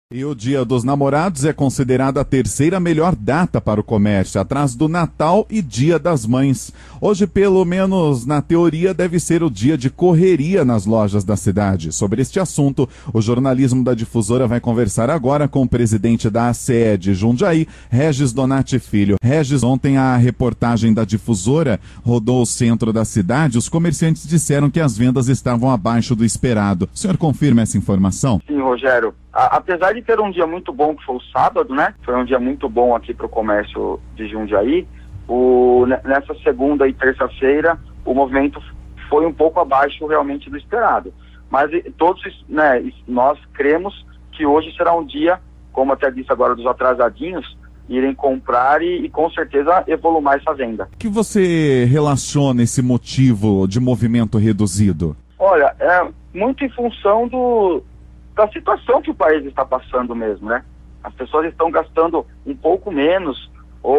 E o Dia dos Namorados é considerado a terceira melhor data para o comércio, atrás do Natal e Dia das Mães. Hoje, pelo menos na teoria, deve ser o dia de correria nas lojas da cidade. Sobre este assunto, o jornalismo da Difusora vai conversar agora com o presidente da ACE de Jundiaí, Regis Donati Filho. Regis, ontem a reportagem da Difusora rodou o centro da cidade. Os comerciantes disseram que as vendas estavam abaixo do esperado. O senhor confirma essa informação? Sim, Rogério. Apesar de ter um dia muito bom, que foi o sábado, né? Foi um dia muito bom aqui para o comércio de Jundiaí. Nessa segunda e terça-feira, o movimento foi um pouco abaixo realmente do esperado. Mas todos, né, nós cremos que hoje será um dia, como até disse agora, dos atrasadinhos, irem comprar e com certeza evoluir essa venda. O que você relaciona esse motivo de movimento reduzido? Olha, é muito em função da situação que o país está passando mesmo, né? As pessoas estão gastando um pouco menos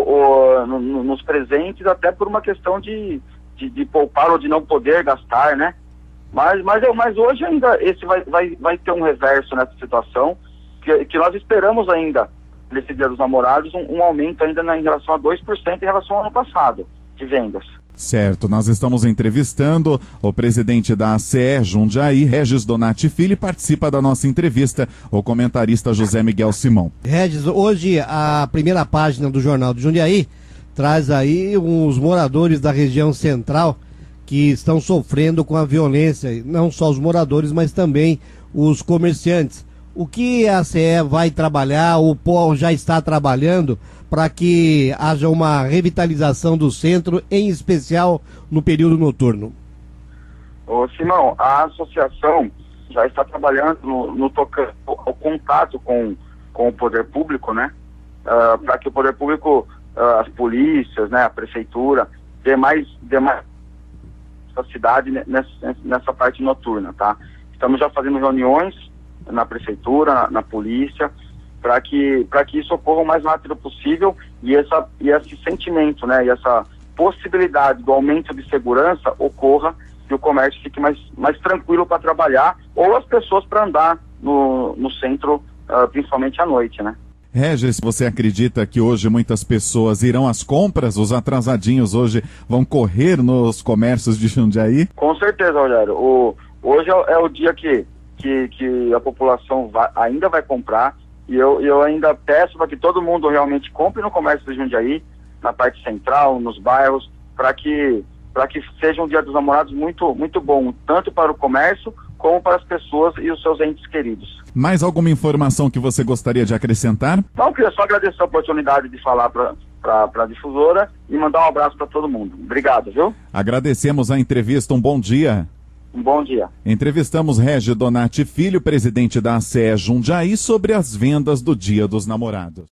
nos presentes, até por uma questão de poupar ou de não poder gastar, né? Mas hoje ainda esse vai ter um reverso nessa situação, que nós esperamos ainda, nesse Dia dos Namorados, um aumento ainda em relação a 2% em relação ao ano passado de vendas. Certo, nós estamos entrevistando o presidente da ACE Jundiaí, Regis Donati Filho, e participa da nossa entrevista o comentarista José Miguel Simão. Regis, hoje a primeira página do Jornal de Jundiaí traz aí os moradores da região central que estão sofrendo com a violência, não só os moradores, mas também os comerciantes. O que a ACE vai trabalhar, o POL já está trabalhando para que haja uma revitalização do centro, em especial no período noturno? Ô Simão, a associação já está trabalhando no tocante ao contato com o poder público, né? Para que o poder público, as polícias, né, a prefeitura, dê mais a cidade nessa parte noturna, tá? Estamos já fazendo reuniões na prefeitura, na polícia, para que isso ocorra o mais rápido possível e esse sentimento, né, e essa possibilidade do aumento de segurança ocorra e o comércio fique mais tranquilo para trabalhar, ou as pessoas para andar no centro, principalmente à noite, né? Regis, você acredita que hoje muitas pessoas irão às compras? Os atrasadinhos hoje vão correr nos comércios de Jundiaí? Com certeza, Rogério. Hoje é o dia que a população ainda vai comprar, e eu ainda peço para que todo mundo realmente compre no comércio de Jundiaí, na parte central, nos bairros, para que seja um Dia dos Namorados muito, muito bom, tanto para o comércio como para as pessoas e os seus entes queridos. Mais alguma informação que você gostaria de acrescentar? Não, queria só agradecer a oportunidade de falar para a Difusora e mandar um abraço para todo mundo. Obrigado, viu? Agradecemos a entrevista, um bom dia. Um bom dia. Entrevistamos Regis Donati Filho, presidente da ACE Jundiaí, sobre as vendas do Dia dos Namorados.